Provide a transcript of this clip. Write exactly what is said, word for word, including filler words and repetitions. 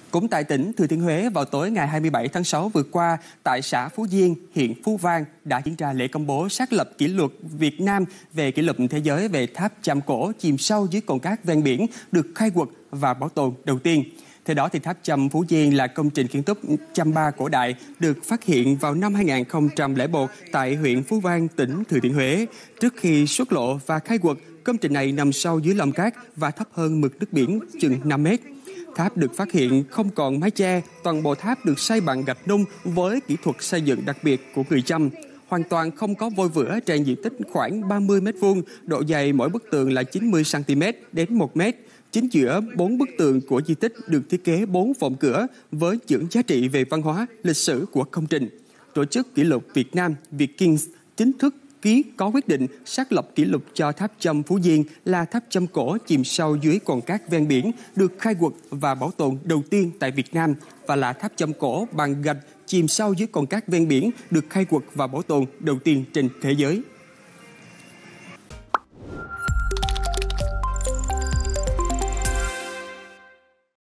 Cũng tại tỉnh Thừa Thiên Huế, vào tối ngày hai mươi bảy tháng sáu vừa qua, tại xã Phú Diên, huyện Phú Vang đã diễn ra lễ công bố xác lập kỷ lục Việt Nam về kỷ lục thế giới về tháp Chăm Cổ chìm sâu dưới cồn cát ven biển được khai quật và bảo tồn đầu tiên. Theo đó, thì tháp Chăm Phú Diên là công trình kiến trúc Chăm Ba cổ đại được phát hiện vào năm hai nghìn không trăm lẻ một tại huyện Phú Vang, tỉnh Thừa Thiên Huế. Trước khi xuất lộ và khai quật, công trình này nằm sâu dưới lòng cát và thấp hơn mực nước biển chừng năm mét. Tháp được phát hiện không còn mái che, toàn bộ tháp được xây bằng gạch nung với kỹ thuật xây dựng đặc biệt của người Chăm. Hoàn toàn không có vôi vữa trên diện tích khoảng ba mươi mét vuông, độ dày mỗi bức tường là chín mươi xăng ti mét đến một mét. Chính giữa bốn bức tường của di tích được thiết kế bốn vòng cửa với những giá trị về văn hóa, lịch sử của công trình. Tổ chức kỷ lục Việt Nam Vikings chính thức ký có quyết định xác lập kỷ lục cho tháp Chăm Phú Diên là tháp Chăm cổ chìm sâu dưới cồn cát ven biển được khai quật và bảo tồn đầu tiên tại Việt Nam và là tháp Chăm cổ bằng gạch chìm sâu dưới cồn cát ven biển được khai quật và bảo tồn đầu tiên trên thế giới.